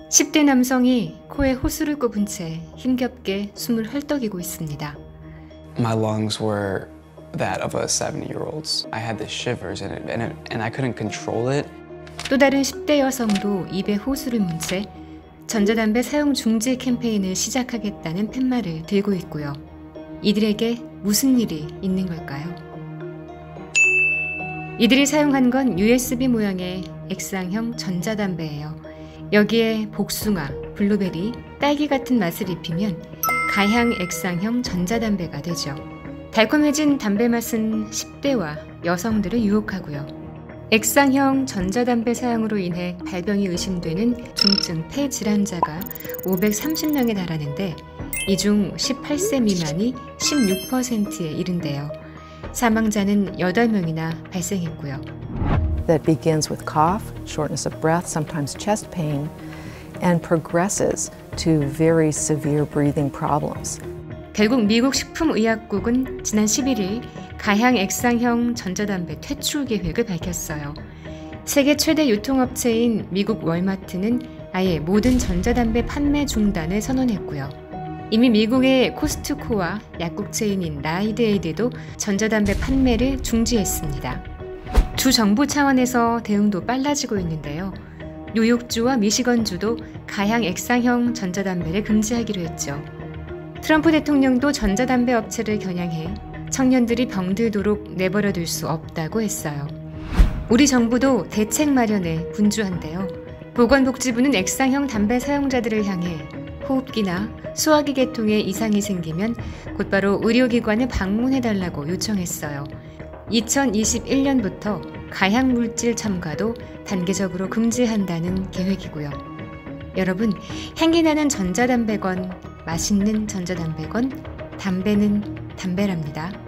10대 남성이 코에 호수를 꼽은 채 힘겹게 숨을 헐떡이고 있습니다. My lungs were that of a 70-year-old's. I had the shivers and I couldn't control it. 또 다른 10대 여성도 입에 호수를 문 채 전자담배 사용 중지 캠페인을 시작하겠다는 팻말을 들고 있고요. 이들에게 무슨 일이 있는 걸까요? 이들이 사용한 건 USB 모양의 액상형 전자담배예요. 여기에 복숭아, 블루베리, 딸기 같은 맛을 입히면 가향 액상형 전자담배가 되죠. 달콤해진 담배 맛은 10대와 여성들을 유혹하고요. 액상형 전자담배 사용으로 인해 발병이 의심되는 중증 폐질환자가 530명에 달하는데 이 중 18세 미만이 16%에 이른대요. 사망자는 8명이나 발생했고요. That begins with cough, shortness of breath, sometimes chest pain, and progresses to very severe breathing problems. 결국 미국 식품의약국은 지난 11일 가향 액상형 전자담배 퇴출 계획을 밝혔어요. 세계 최대 유통업체인 미국 월마트는 아예 모든 전자담배 판매 중단을 선언했고요. 이미 미국의 코스트코와 약국 체인인 라이드에이드도 전자담배 판매를 중지했습니다. 주 정부 차원에서 대응도 빨라지고 있는데요. 뉴욕주와 미시건주도 가향 액상형 전자담배를 금지하기로 했죠. 트럼프 대통령도 전자담배 업체를 겨냥해 청년들이 병들도록 내버려둘 수 없다고 했어요. 우리 정부도 대책 마련에 분주한데요. 보건복지부는 액상형 담배 사용자들을 향해 호흡기나 소화기 계통에 이상이 생기면 곧바로 의료기관을 방문해달라고 요청했어요. 2021년부터 가향물질 첨가도 단계적으로 금지한다는 계획이고요. 여러분, 향기나는 전자담배건 맛있는 전자담배건 담배는 담배랍니다.